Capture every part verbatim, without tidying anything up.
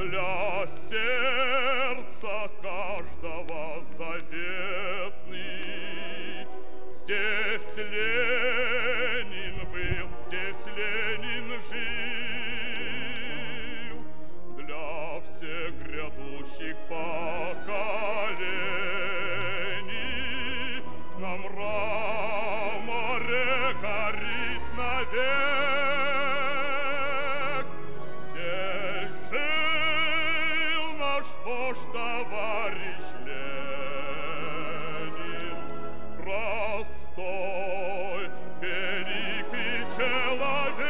для сердца каждого заветный. Здесь Ленин был, здесь Ленин жил, для всех грядущих поколений. На мраморе горит навек. Здесь жил наш вождь, товарищ Ленин, простой, великий человек.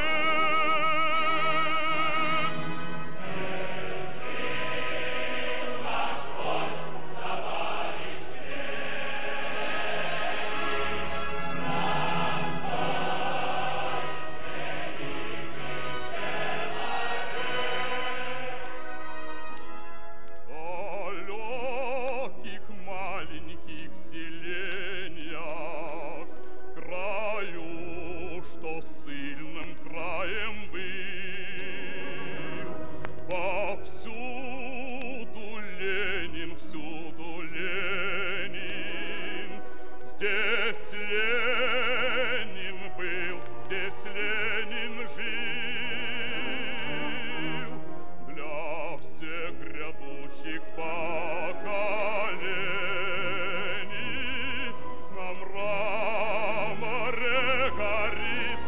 Здесь Ленин был, здесь Ленин жил, для всех грядущих поколений. На мраморе горит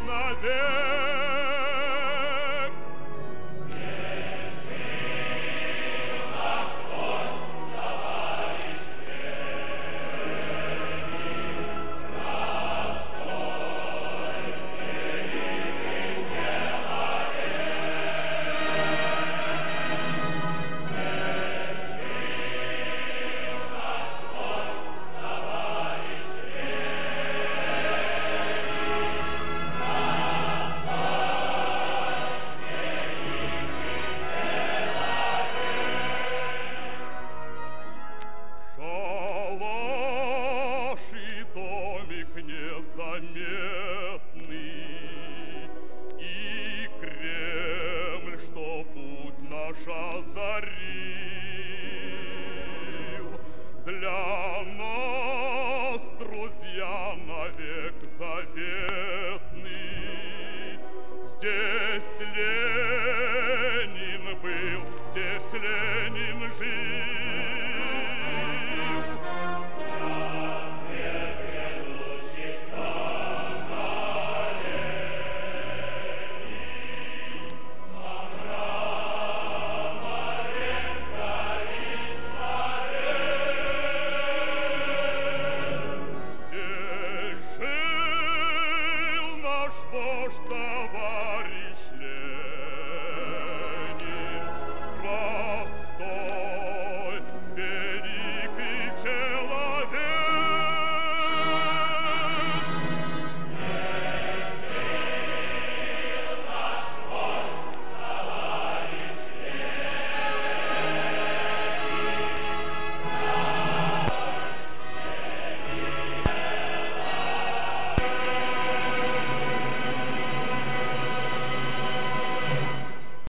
навек. Здесь жил наш вождь, товарищ и Кремль, что путь наш озарил. Для нас, друзья, навек заветный. Здесь Ленин был, здесь Ленин жил.